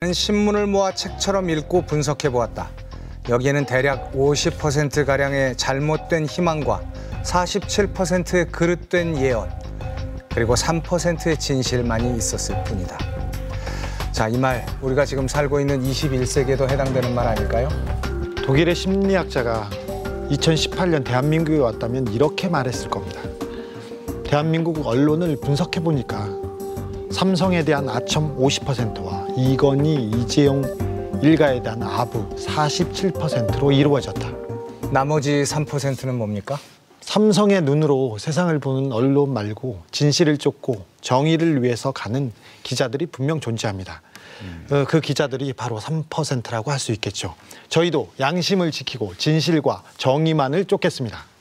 신문을 모아 책처럼 읽고 분석해 보았다. 여기에는 대략 50%가량의 잘못된 희망과 47%의 그릇된 예언, 그리고 3%의 진실만이 있었을 뿐이다. 자, 이 말 우리가 지금 살고 있는 21세기에도 해당되는 말 아닐까요? 독일의 심리학자가 2018년 대한민국에 왔다면 이렇게 말했을 겁니다. 대한민국 언론을 분석해 보니까 삼성에 대한 아첨 50%와 이건희, 이재용 일가에 대한 아부 47%로 이루어졌다. 나머지 3%는 뭡니까? 삼성의 눈으로 세상을 보는 언론 말고 진실을 쫓고 정의를 위해서 가는 기자들이 분명 존재합니다. 그 기자들이 바로 3%라고 할 수 있겠죠. 저희도 양심을 지키고 진실과 정의만을 쫓겠습니다.